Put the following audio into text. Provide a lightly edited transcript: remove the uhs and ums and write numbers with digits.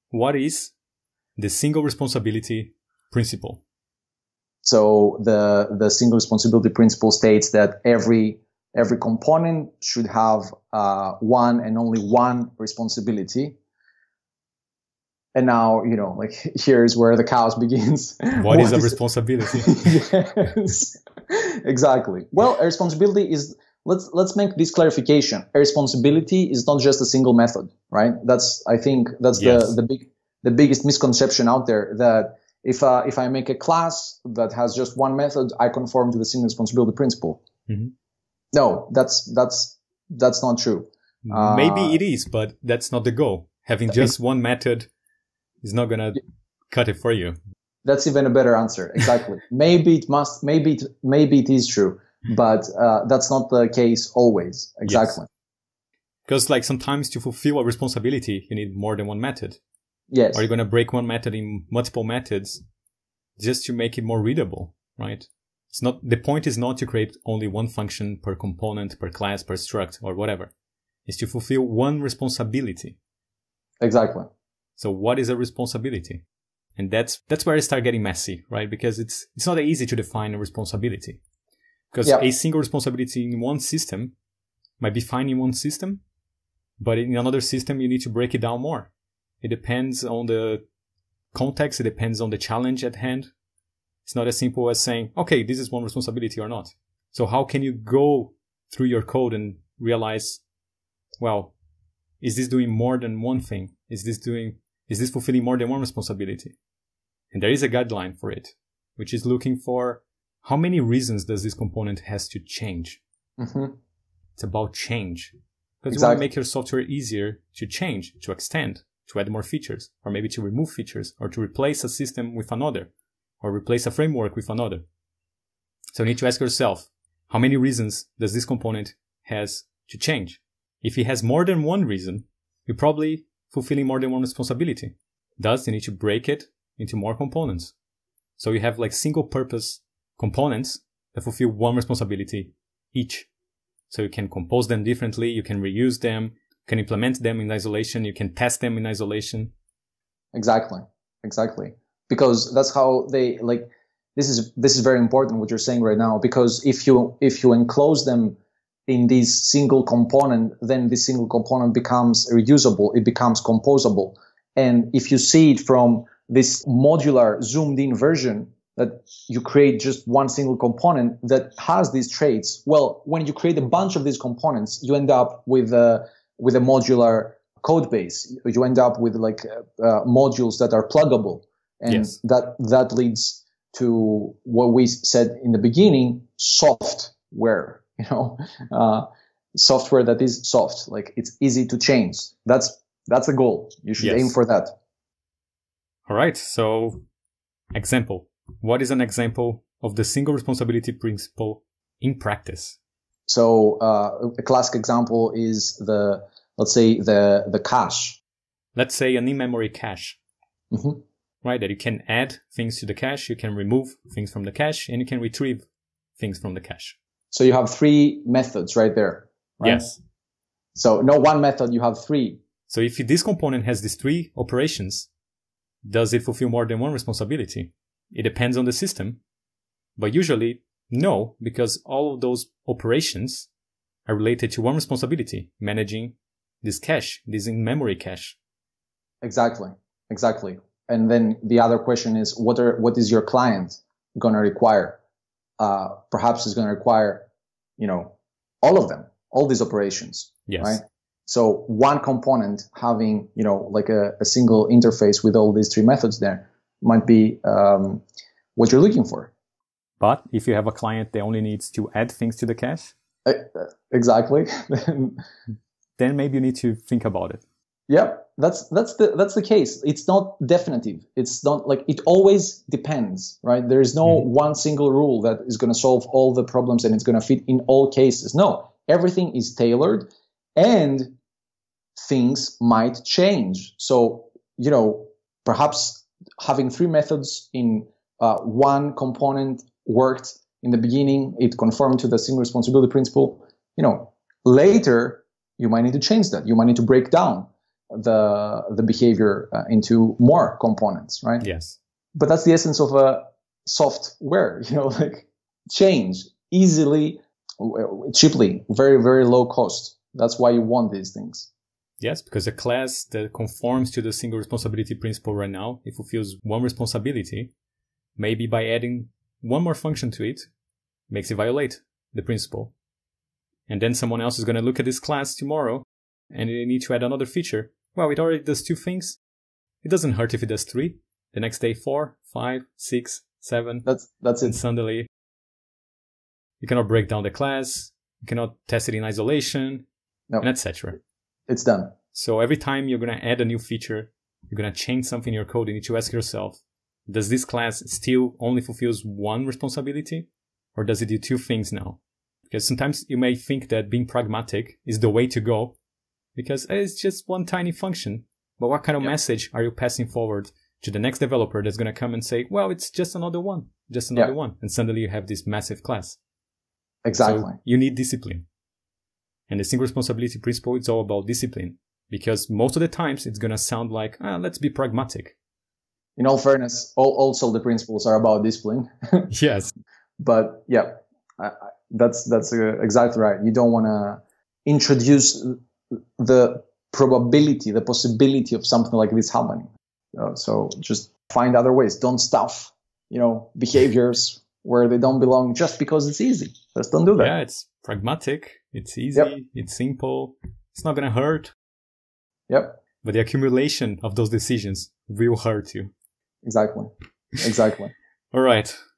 what is the single responsibility principle? So the single responsibility principle states that every component should have one and only one responsibility. And now, like, here's where the chaos begins. What is a responsibility? Yes, exactly. Well, a responsibility is, let's make this clarification. A responsibility is not just a single method, right? I think that's yes. the biggest misconception out there, that if I make a class that has just one method, I conform to the single responsibility principle. Mm-hmm. No, that's not true. Maybe it is, but that's not the goal. Having just one method is not gonna cut it for you. That's even a better answer. Exactly. Maybe it is true, but that's not the case always. Exactly. Yes. Because like sometimes to fulfill a responsibility, you need more than one method. Yes. Or you're gonna break one method in multiple methods just to make it more readable, right? The point is not to create only one function per component, per class, per struct, or whatever. It's to fulfill one responsibility. Exactly. So what is a responsibility? And that's where it starts getting messy, right? Because it's not easy to define a responsibility. Because a single responsibility in one system might be fine in one system, but in another system you need to break it down more. It depends on the context, it depends on the challenge at hand. It's not as simple as saying, okay, this is one responsibility or not. So how can you go through your code and realize, well, is this doing more than one thing? Is this fulfilling more than one responsibility? And there is a guideline for it, which is looking for how many reasons does this component has to change. Mm-hmm. It's about change. Because Exactly. you want to make your software easier to change, to extend, to add more features, or maybe to remove features, or to replace a system with another, or replace a framework with another. So you need to ask yourself, how many reasons does this component has to change? If it has more than one reason, you're probably fulfilling more than one responsibility. Thus, you need to break it into more components. So you have like single purpose components that fulfill one responsibility each. So you can compose them differently, you can reuse them, you can implement them in isolation, you can test them in isolation. Exactly. Because that's how they, like, this is very important what you're saying right now, because if you enclose them in this single component, then this single component becomes reusable, it becomes composable. And if you see it from this modular zoomed in version, that you create just one single component that has these traits, well, when you create a bunch of these components, you end up with a modular code base. You end up with like modules that are pluggable. And yes. that leads to what we said in the beginning, software, software that is soft, like it's easy to change. That's the goal. You should aim for that. All right. So example, what is an example of the single responsibility principle in practice? So a classic example is let's say the cache. Let's say an in-memory cache. Mm-hmm. Right, that you can add things to the cache, you can remove things from the cache, and you can retrieve things from the cache. So you have three methods right there, right? Yes. So no one method, you have three. So if this component has these three operations, does it fulfill more than one responsibility? It depends on the system, but usually no, because all of those operations are related to one responsibility, managing this cache, this in-memory cache. Exactly. And then the other question is, what is your client going to require? Perhaps it's going to require, all of them, all these operations, yes. Right? So one component having, like a single interface with all these three methods there might be what you're looking for. But if you have a client that only needs to add things to the cache, exactly, then maybe you need to think about it. Yep, that's the case. It's not definitive. It's not like, it always depends, right? There is no one single rule that is going to solve all the problems and it's going to fit in all cases. No, everything is tailored and things might change. So, perhaps having three methods in one component worked in the beginning, it conformed to the single responsibility principle. Later, you might need to change that. You might need to break down. the behavior into more components, right? Yes. But that's the essence of a software, like change easily, cheaply, very, very low cost. That's why you want these things. Yes, because a class that conforms to the single responsibility principle right now, it fulfills one responsibility, maybe by adding one more function to it, makes it violate the principle. And then someone else is going to look at this class tomorrow and they need to add another feature. Well, it already does 2 things. It doesn't hurt if it does 3. The next day, 4, 5, 6, 7. That's it. And suddenly, you cannot break down the class. You cannot test it in isolation, and etc. It's done. So every time you're going to add a new feature, you're going to change something in your code, you need to ask yourself, does this class still only fulfills one responsibility? Or does it do 2 things now? Because sometimes you may think that being pragmatic is the way to go, because it's just one tiny function. But what kind of message are you passing forward to the next developer that's going to come and say, well, it's just another one. And suddenly you have this massive class. Exactly. So you need discipline. And the single responsibility principle, it's all about discipline. Because most of the times it's going to sound like, let's be pragmatic. In all fairness, also the principles are about discipline. Yes. But yeah, that's exactly right. You don't want to introduce the probability, the possibility of something like this happening. So just find other ways. Don't stuff, behaviors where they don't belong just because it's easy. Just don't do that. Yeah, it's pragmatic. It's easy. It's simple. It's not going to hurt. Yep. But the accumulation of those decisions will hurt you. Exactly. All right.